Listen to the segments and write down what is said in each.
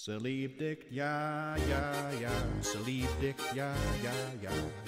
Sleep dick, ja, ja, ja, sleep dick, ja, ja, ja.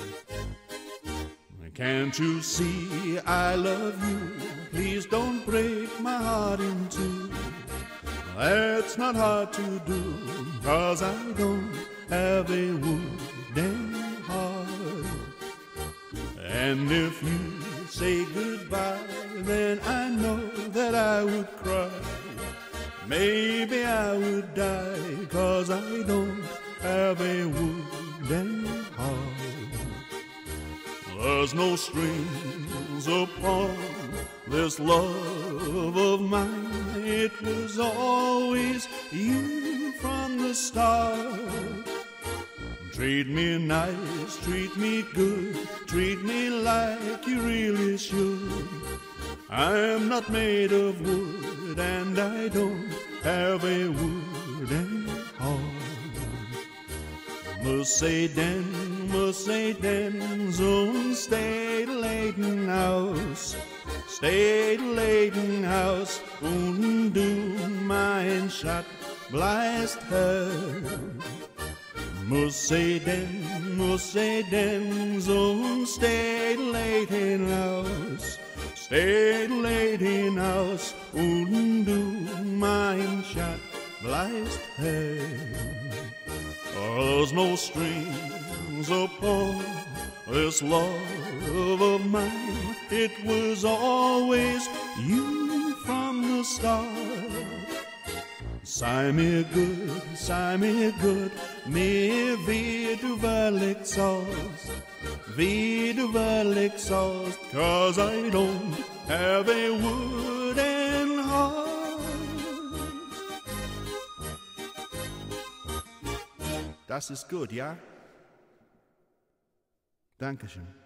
Can't you see I love you? Please don't break my heart in two. That's not hard to do, 'cause I don't have a wooden heart. And if you say goodbye, then I know that I would cry. Maybe I would die, 'cause I don't have a wooden heart. There's no strings upon this love of mine. It was always you from the start. Treat me nice, treat me good, treat me like you really should. I'm not made of wood, and I don't have a wooden heart. Muss say den, zo'n stedelijk huis. Stedelijk huis, und du mein Schat bleibst her. Muss say den, zo'n stedelijk huis. Stedelijk huis, und du mein Schat bleibst her. There's no strings upon this love of mine. It was always you from the start. Sei mir good, mir wie du willig sollst, 'cause I don't have a wooden heart. Das ist gut, ja? Dankeschön.